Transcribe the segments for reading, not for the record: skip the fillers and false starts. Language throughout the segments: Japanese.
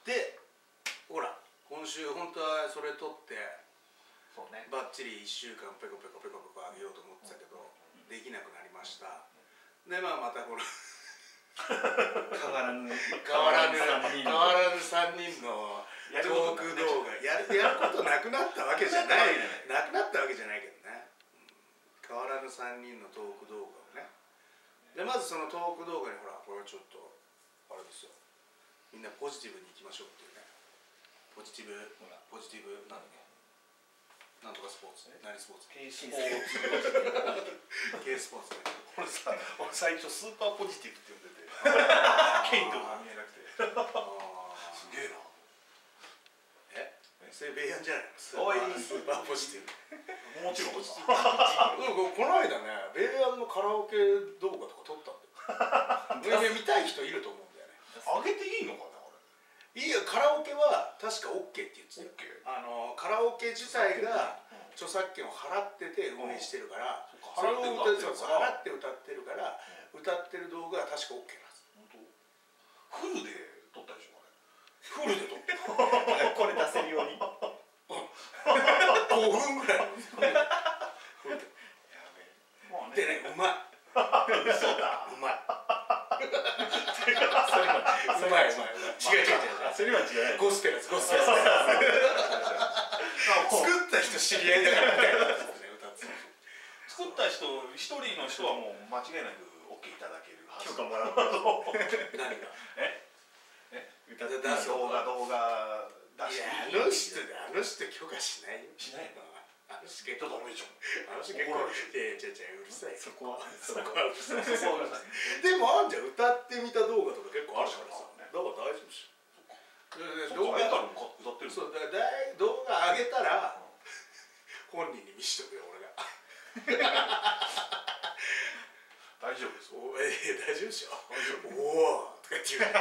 でほら今週本当はそれ撮ってそうね、 バッチリ1週間ペコペコペコペコあげようと思ってたけど、できなくなりました。でまたこの変わらぬ 3人のトーク動画やることなくなったわけじゃないなくなったわけじゃないけどね、変わらぬ3人のトーク動画をね。でまずそのトーク動画にほらこれちょっとあれですよ、みんなポジティブにいきましょうっていうね、ポジティブなんだっけ、なんとかスポーツ、何スポーツ？ K スポーツ。 K スポーツね。 俺最初スーパーポジティブって呼んでて、ケイトが見えなくて。すげえな。 それベイヤンじゃないの？スーパーポジティブ。 もちろん。 この間ね、ベイヤンのカラオケ動画とか撮ったんだよ。見たい人いると思うんだよね。 あげていいのかな、これ。 いいよ、カラオケは確か OK って言ってたよ。カラオケ自体が著作権を払ってて運営してるから、それを払って歌ってるから、歌ってる動画は確か OK なんです。 フルで撮ったでしょ、 フルで撮って。 これ出せるように。 5分ぐらい。でね、うまい。 嘘だ。 うまい。 それは違う。それは違う。 ゴスペラス。作った人知り合いだからみたいな。 作った人一人の人はもう間違いなく OK いただけるはず。 許可もらった。 何が？ 動画出して。 あの人許可しないよ。 しないの？ あの人結構うるさい。 そこはうるさい。 でもあんじゃん、歌ってみた動画とか結構あるからさ。だから大丈夫でしょ。動画歌ってる。 そうだから動画上げたら本人に見せてくれ俺が。 大丈夫です。 大丈夫でしょ。おおとか言って言う。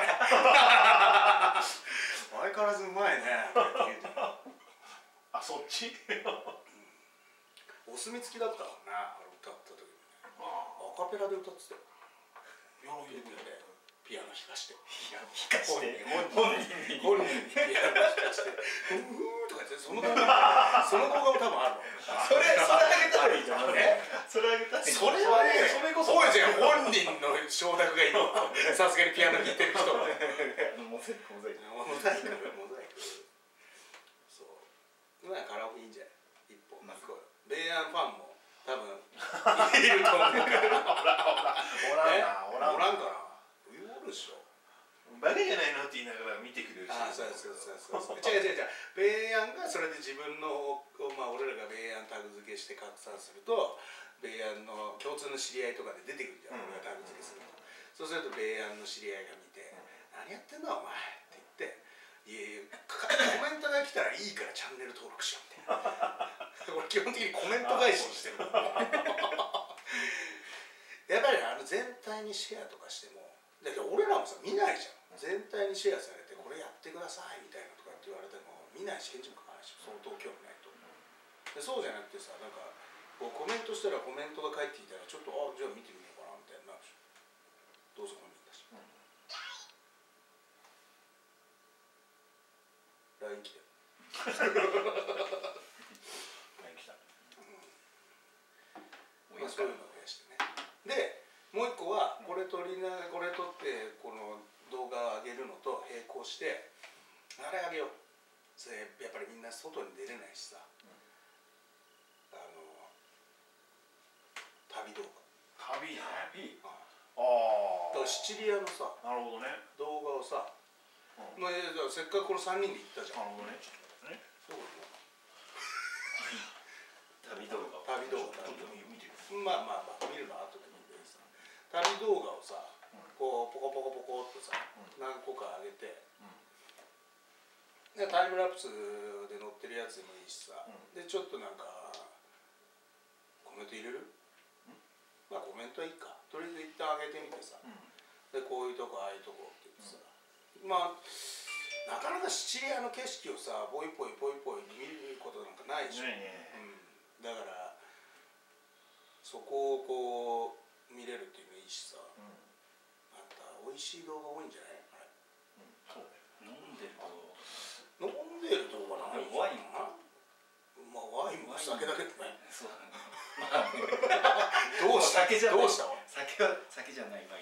相変わらずうまいねとか言って言う。 あ、そっち？ お墨付きだったからね、歌った時にね。アカペラで歌ってたよ。ピアノ弾いてくれて、ピアノ弾かして。本人にピアノ弾かして。とか言って、その動画も多分あるの。それあげたらいいじゃん。 それあげたらいい。 それはね、それこそ。本人の承諾がいいの。さすがにピアノ弾いてる人は。 モザイク。 そう。カラオケいいんじゃない？一本。ベイヤンファンも多分いると思うから。おらんかな。おるでしょ。 バカじゃないのって言いながら見てくれるし。 そう違う。ベイヤンがそれで自分の俺らがベイヤンタグ付けして拡散すると、ベイヤンの共通の知り合いとかで出てくるじゃん。俺がタグ付けすると。そうするとベイヤンの知り合いが見て、何やってんだお前って言って。いやコメントが来たらいいからチャンネル登録しようみたいな。俺基本的にコメント返しにしてる。やっぱり全体にシェアとかしても、だけど俺らもさ見ないじゃん。全体にシェアされてこれやってくださいみたいなとかって言われても見ないし返事も書かないし、相当興味ないと思う。でそうじゃなくてさ、なんかこうコメントしたらコメントが返ってきたらちょっとじゃあ見てみようかなみたいになるでしょ。どうせ本人だし。LINE 来てる。そういうのを増やしてね。でもう一個はこれ撮ってこの動画を上げるのと並行してあれあげよう。それやっぱりみんな外に出れないしさ、旅動画。 旅ね。 だからシチリアのさ、 なるほどね。 動画をさ、せっかくこの3人で行ったじゃん。 なるほどね。 どこ旅動画。 ちょっと見てる。 まあ見るの後でもいいんだけどさ、旅動画をさ、こうポコっとさ、何個か上げて、タイムラプスで載ってるやつでもいいしさ、でちょっとなんかコメント入れる？まあコメントはいいか。とりあえず一旦上げてみてさ、でこういうとこああいうとこって言ってさ、まあなかなかシチリアの景色をさポイポイ見ることなんかないでしょ。だからそこをこう見れるっていうのいいしさ、また美味しい動画多いんじゃない？ そうだよ。飲んでる動どうした酒じゃないどうしたわ酒じゃないワイ